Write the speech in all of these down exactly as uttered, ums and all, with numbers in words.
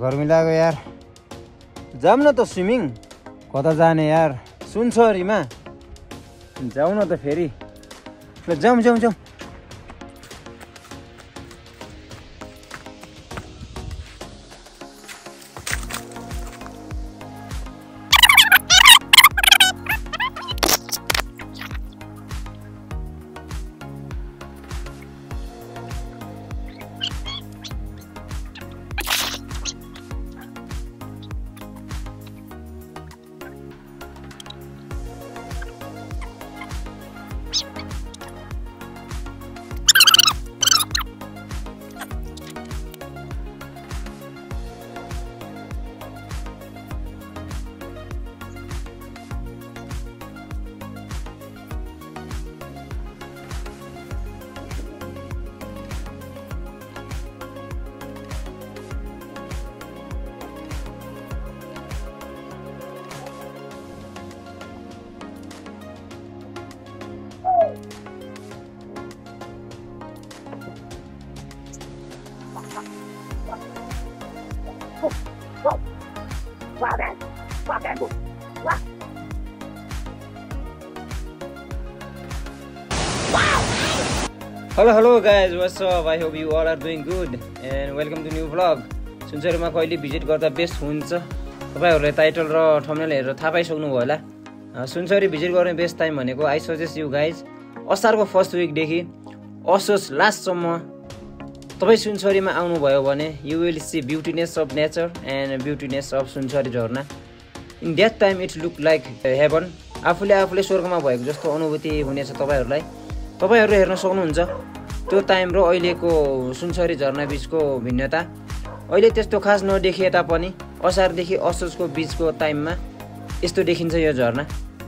गर्मी लाग्यो यार, जाऊँ न त स्विमिङ। कता जाने यार, सुनसरीमा जाउँ न त फेरि। ल जाउँ जाउँ जाउँ। Hello hello guys, what's up? I hope you all are doing good and welcome to new vlog. सुनसरीमा कहिले भिजिट गर्दा बेस्ट हुन्छ तपाईहरुले टाइटल र थम्बनेल हेरेर थाहा पाइसक्नु भयो होला। सुनसरी भिजिट गर्ने बेस्ट टाइम भनेको आई सजेस्ट यु गाइज असारको फर्स्ट विक देखि असोज लास्ट सम्म तपाई सुनसरीमा आउनु भयो भने you will see beautyness of nature and beautyness of Sunsari झरना। In that time it look like heaven. आफूले आफूले स्वर्गमा भएको जस्तो अनुभूति हुनेछ तपाईहरुलाई। तपाईहरु हेर्न सक्नुहुन्छ त्यो टाइम र अहिलेको सुनसरी झरना बीचको भिन्नता। अहिले त्यस्तो खास नदेखिए तापनि असारदेखि असोजको बीचको टाइममा यस्तो देखिन्छ यो झरना।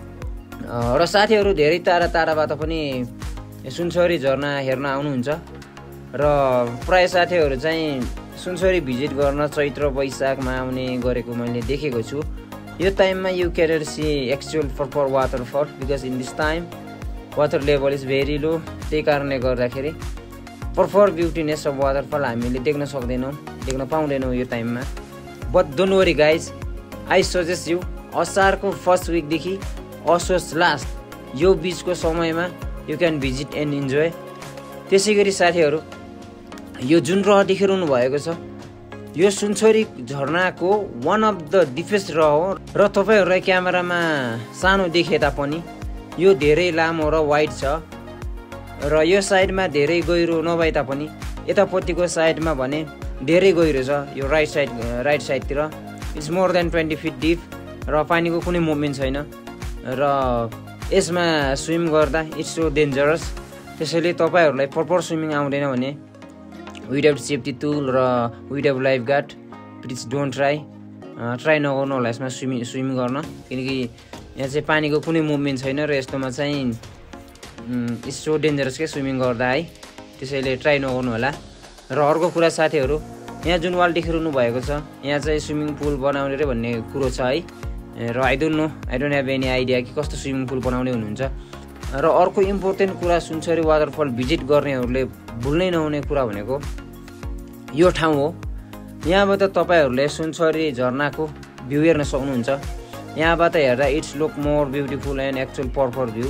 र साथीहरु धेरै टाढा टाढाबाट पनि सुनसरी झरना हेर्न आउनुहुन्छ र प्राय साथीहरु चाहिँ सुनसरी भिजिट गर्न चैत्र वैशाखमा आउने गरेको मैले देखेको छु। यो टाइममा you can see actual proper waterfall because in this time water level is very low. त्यही कारणले गर्दाखेरि पर्पर ब्युटीनेस अफ वाटरफल हामीले देख्न सक्दैनौँ, देख्न पाउँदैनौँ यो टाइममा। But don't worry guys, I suggest you असारको फर्स्ट विकदेखि असोज लास्ट यो बिचको समयमा you can visit and enjoy. त्यसै गरी साथीहरू यो जुन रहर देखिरहनु भएको छ यो सुनसरी झरनाको वान अफ द डिफेस्ट रह हो र तपाईहरुलाई क्यामेरामा सानो देखे तापनि यो धेरै लामो र वाइड छ र यो साइडमा धेरै गहिरो नभए तापनि यतापट्टिको साइडमा भने धेरै गहिरो छ। यो राइट साइड राइट साइडतिर it's more than twenty feet deep र पानीको कुनै मुभमेन्ट छैन र यसमा स्विम गर्दा इट्स सो डेन्जरस। त्यसैले तपाईहरुलाई प्रपर स्विमिङ आउँदैन भने विदाउट सेफ्टी टुल र without lifeguard please don't try try नगर्नु होला यसमा स्विमिङ स्विम गर्न, किनकि यहाँ चाहिँ पानीको कुनै मुभमेन्ट छैन र यस्तोमा चाहिँ इट्स सो डेन्जरस के स्विमिङ गर्दा है। त्यसैले ट्राई नगर्नु होला। र अर्को कुरा साथीहरू, यहाँ जुन वाल देखिरहनु भएको छ यहाँ चाहिँ स्विमिङ पुल बनाउने रे भन्ने कुरो छ है। र I don't know I don't have any idea कि कस्तो स्विमिङ पुल बनाउने हुनुहुन्छ। र अर्को इम्पोर्टेन्ट कुरा सुनसरी वाटरफल भिजिट गर्नेहरूले भुल्नै नहुने कुरा भनेको यो ठाउँ हो। यहाँबाट तपाईहरुले सुनसरी झरनाको भ्यू हेर्न सक्नुहुन्छ। यहाँबाट हेर्दा it's look more beautiful and actual proper view.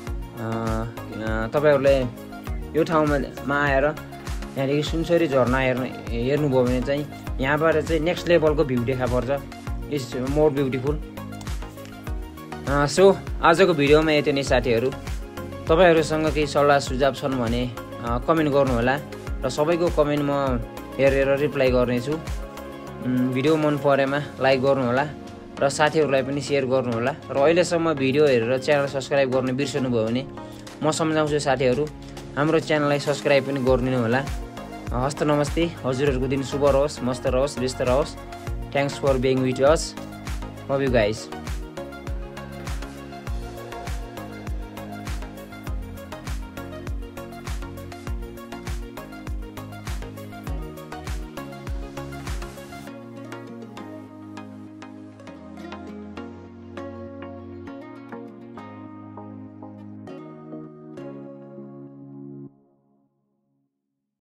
तपाईहरुले यो ठाउँमा आएर यहाँदेखि सुनसरी झरना हेर्न हेर्नुभयो भने चाहिँ यहाँबाट चाहिँ नेक्स्ट लेभलको भ्यू देखा पर्छ। It's more beautiful. सो आजको भिडियोमा यति नै साथीहरू। तपाईहरुसँग केही सल्लाह सुझाव छन् भने कमेन्ट गर्नु होला र सबैको कमेन्ट म हेरेर रिप्लाई गर्नेछु। भिडियो मन परेमा लाइक गर्नु होला र साथीहरूलाई पनि सेयर गर्नु होला र अहिलेसम्म भिडियो हेरेर च्यानल सब्स्क्राइब गर्न बिर्सनु भयो भने म सम्झाउँछु साथीहरू हाम्रो च्यानललाई सब्स्क्राइब पनि गरिदिनु होला। हस्त नमस्ते। हजुरहरूको दिन शुभ रहोस्, मस्त रहोस्, व्यस्त रहोस्। Thanks for being with us. Love you guys.